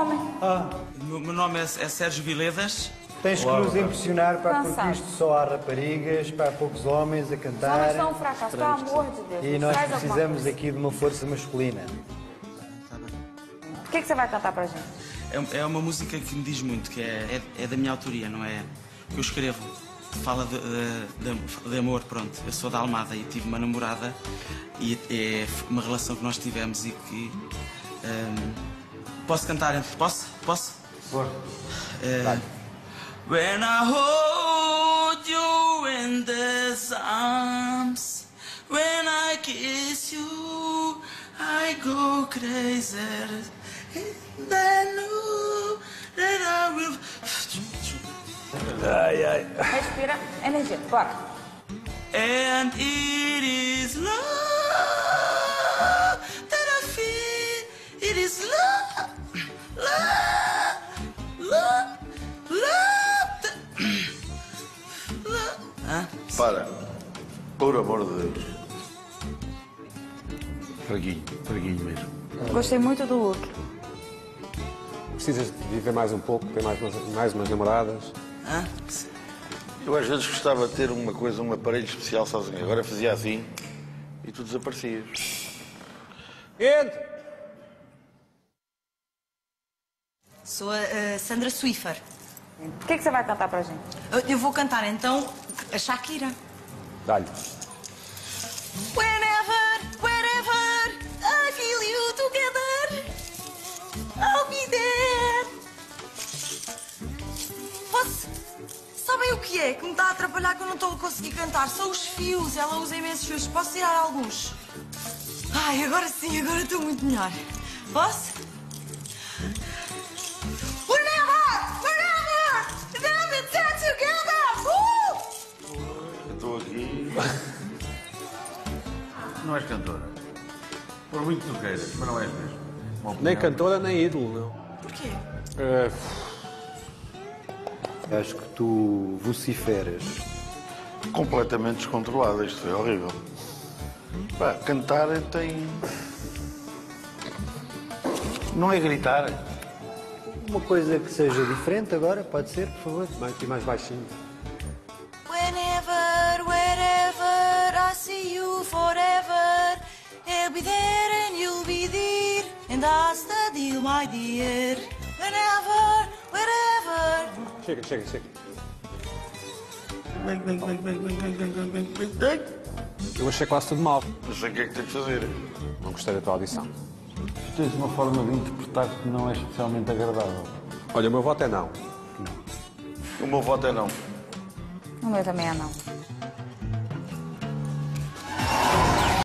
homem. O meu nome é Sérgio Viledas. Tens que nos impressionar, pá, porque isto só há raparigas, pá, poucos homens a Os cantar. homens são fracassos, pelo amor de Deus. E nós Faz alguma precisamos coisa. aqui de uma força masculina. O que você vai cantar pra gente? É uma música que me diz muito, que é da minha autoria, não é? Que eu escrevo. Fala de amor, pronto. Eu sou da Almada e tive uma namorada e é uma relação que nós tivemos e que... posso cantar? Posso? Bora. When I hold you in these arms, when I kiss you, I go crazy. And I know that I will... Respira, energia, bora. And it is love that I feel. It is love, love. Para, por amor de Deus. Fraguinho mesmo. Gostei muito do look. Precisas de viver mais um pouco, ter mais umas namoradas? Eu às vezes gostava de ter uma coisa, um aparelho especial sozinho. Agora fazia assim e tu desaparecias. Entre! Sou a Sandra Swiffer. O que você vai cantar pra gente? Eu vou cantar então a Shakira. Dá-lhe. Wherever I feel you together, I'll be there. Posso? Sabem o que é que me está a atrapalhar, que eu não estou a conseguir cantar? São os fios, ela usa imensos fios. Posso tirar alguns? Ai, agora sim, agora estou muito melhor. Posso? Estou aqui. Não és cantora. Por muito que tu queiras, mas não és mesmo. Nem cantora, nem ídolo, não. Porquê? Acho que tu vociferas. Completamente descontrolada, isto é horrível. Pá, cantar tem... Não é gritar. Uma coisa que seja diferente agora, pode ser, por favor? E mais baixinho. Wherever I see you forever, I'll be there and you'll be there, and that's the deal, my dear. Wherever. Chega. Vem. Eu achei quase tudo mal. Não sei o que é que tenho que fazer. Não gostei da tua audição. Tens uma forma de interpretar que não é especialmente agradável. Olha, o meu voto é não. O meu voto é não. O meu também é não.